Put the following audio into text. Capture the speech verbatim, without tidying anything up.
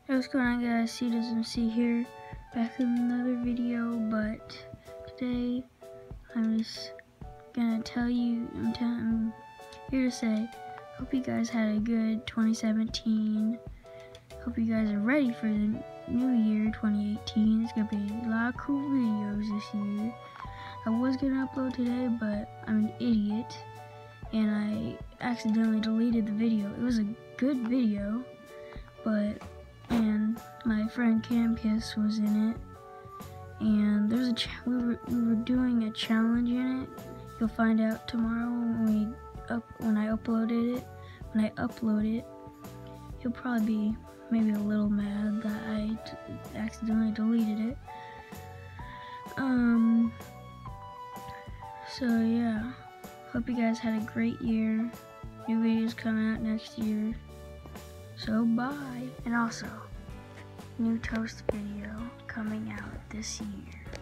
Hey, what's going on, guys? C does M C here, back with another video. But today I'm just gonna tell you, I'm, t I'm here to say, hope you guys had a good twenty seventeen. Hope you guys are ready for the new year, twenty eighteen. It's gonna be a lot of cool videos this year. I was gonna upload today, but I'm an idiot and I accidentally deleted the video. It was a good video, but and my friend Campus was in it, and there's a ch we were we were doing a challenge in it. You'll find out tomorrow when we up when I uploaded it. When I upload it, he'll probably be maybe a little mad that I accidentally deleted it. Um. So yeah, hope you guys had a great year. New videos coming out next year. So bye. And also, new toast video coming out this year.